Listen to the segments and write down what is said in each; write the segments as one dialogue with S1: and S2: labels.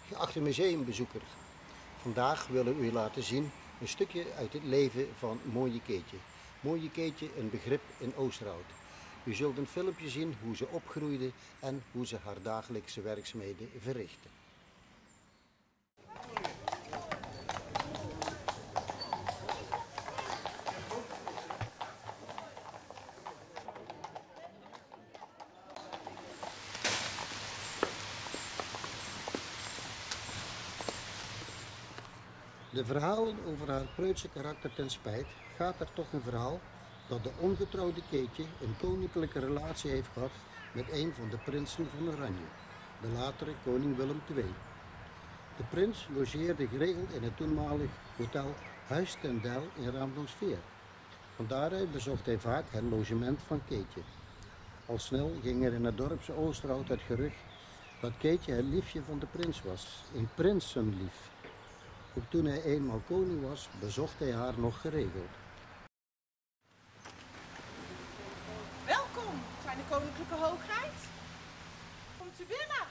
S1: Geachte museumbezoeker, vandaag willen we u laten zien een stukje uit het leven van Mooie Keetje. Mooie Keetje, een begrip in Oosterhout. U zult een filmpje zien hoe ze opgroeide en hoe ze haar dagelijkse werkzaamheden verrichtte. De verhalen over haar preutse karakter ten spijt gaat er toch een verhaal dat de ongetrouwde Keetje een koninklijke relatie heeft gehad met een van de prinsen van Oranje, de latere koning Willem II. De prins logeerde geregeld in het toenmalig hotel Huis ten Dijl in Raamsdonksveer. Van daaruit bezocht hij vaak het logement van Keetje. Al snel ging er in het dorpse Oosterhout het gerucht dat Keetje het liefje van de prins was, een prinsenlief. Ook toen hij eenmaal koning was, bezocht hij haar nog geregeld.
S2: Welkom, zijn de koninklijke hoogheid. Komt u binnen.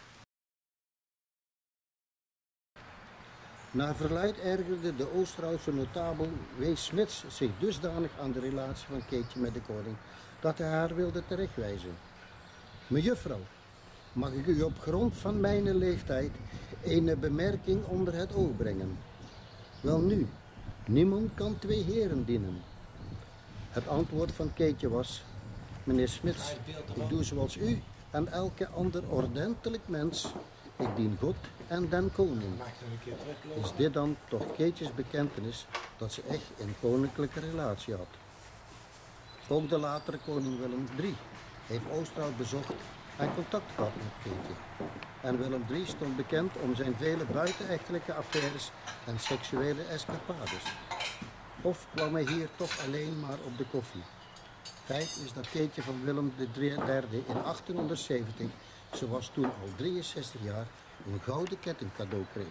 S1: Naar verluidt ergerde de Oosterhoutse notabel W. Smits zich dusdanig aan de relatie van Keetje met de koning, dat hij haar wilde terechtwijzen. Mejuffrouw, mag ik u op grond van mijn leeftijd een bemerking onder het oog brengen? Welnu, niemand kan twee heren dienen. Het antwoord van Keetje was: meneer Smits, ik doe zoals u en elke ander ordentelijk mens. Ik dien God en den koning. Is dit dan toch Keetjes bekentenis dat ze echt een koninklijke relatie had? Ook de latere koning Willem III heeft Oosterhout bezocht en contact gehad met Keetje. En Willem III stond bekend om zijn vele buitenechtelijke affaires en seksuele escapades. Of kwam hij hier toch alleen maar op de koffie? Feit is dat Keetje van Willem III in 1870, ze was toen al 63 jaar, een gouden ketting cadeau kreeg.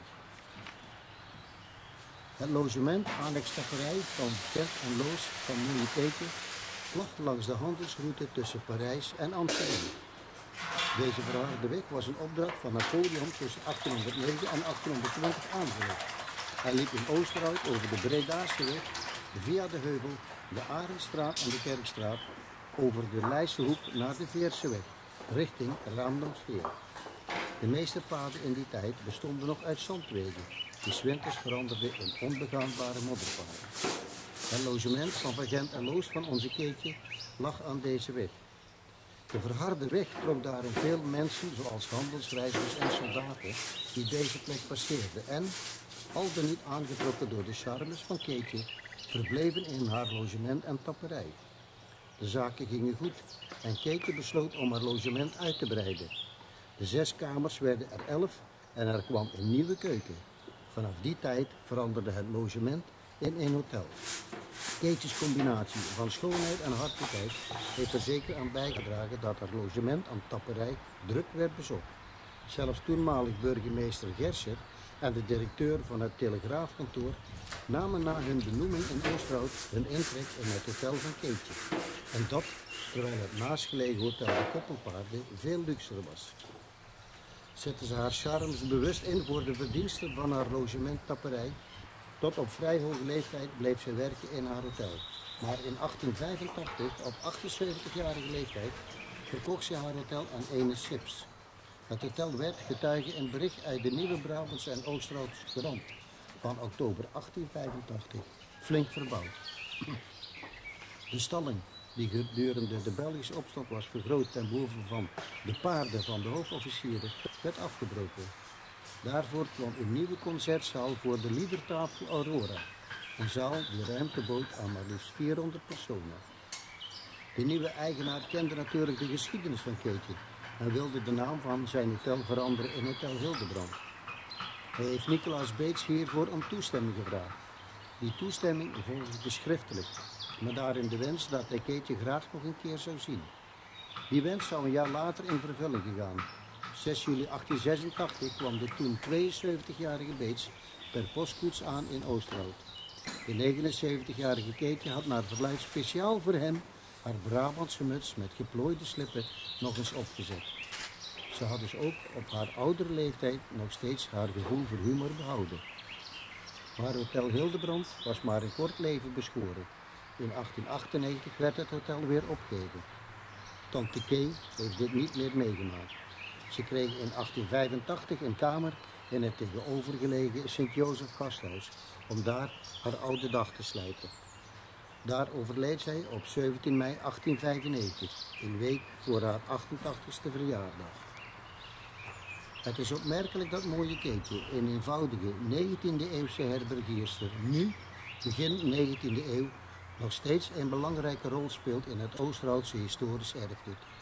S1: Het logement annex tapperij van Gent en Loos van Mooie Keetje lag langs de handelsroute tussen Parijs en Amsterdam. Deze verharde weg was een opdracht van Napoleon tussen 1809 en 1820 aangelegd. Hij liep in Oosterhout over de Bredaanse weg, via de Heuvel, de Arendstraat en de Kerkstraat, over de Leidsehoek naar de Veerseweg, richting Raamsdonksveer. De meeste paden in die tijd bestonden nog uit zandwegen, die 's winters veranderden in onbegaanbare modderpaden. Het logement van Gent en Loos van onze Keetje lag aan deze weg. De verharde weg trok daarom veel mensen, zoals handelsreizigers en soldaten, die deze plek passeerden en, al dan niet aangetrokken door de charmes van Keetje, verbleven in haar logement en tapperij. De zaken gingen goed en Keetje besloot om haar logement uit te breiden. De 6 kamers werden er 11 en er kwam een nieuwe keuken. Vanaf die tijd veranderde het logement in een hotel. Keetjes combinatie van schoonheid en hartelijkheid heeft er zeker aan bijgedragen dat het logement aan tapperij druk werd bezocht. Zelfs toenmalig burgemeester Gerscher en de directeur van het telegraafkantoor namen na hun benoeming in Oosterhout hun intrek in het hotel van Keetje. En dat terwijl het naastgelegen hotel de Koppelpaarden veel luxer was. Zette ze haar charmes bewust in voor de verdiensten van haar logement tapperij. Tot op vrij hoge leeftijd bleef ze werken in haar hotel. Maar in 1885, op 78-jarige leeftijd, verkocht ze haar hotel aan ene Sips. Het hotel werd, getuige een bericht uit de Nieuwe Brabantse en Oosterhoutse Courant van oktober 1885, flink verbouwd. De stalling, die gedurende de Belgische opstand was vergroot ten behoeve van de paarden van de hoofdofficieren, werd afgebroken. Daarvoor kwam een nieuwe concertzaal voor de Liedertafel Aurora, een zaal die ruimte bood aan maar liefst 400 personen. De nieuwe eigenaar kende natuurlijk de geschiedenis van Keetje en wilde de naam van zijn hotel veranderen in Hotel Hildebrand. Hij heeft Nicolaas Beets hiervoor om toestemming gevraagd. Die toestemming volgde schriftelijk, maar daarin de wens dat hij Keetje graag nog een keer zou zien. Die wens zou een jaar later in vervulling gegaan. 6 juli 1886 kwam de toen 72-jarige Beets per postkoets aan in Oosterhout. De 79-jarige Keetje had naar verluidt speciaal voor hem haar Brabantse muts met geplooide slippen nog eens opgezet. Ze had dus ook op haar oudere leeftijd nog steeds haar gevoel voor humor behouden. Maar Hotel Hildebrand was maar een kort leven beschoren. In 1898 werd het hotel weer opgegeven. Tante Kay heeft dit niet meer meegemaakt. Ze kreeg in 1885 een kamer in het tegenovergelegen Sint-Jozef Gasthuis om daar haar oude dag te slijten. Daar overleed zij op 17 mei 1895, een week voor haar 88ste verjaardag. Het is opmerkelijk dat mooie Keetje, een eenvoudige 19e-eeuwse herbergierster, nu, begin 19e eeuw, nog steeds een belangrijke rol speelt in het Oosterhoutse historisch erfgoed.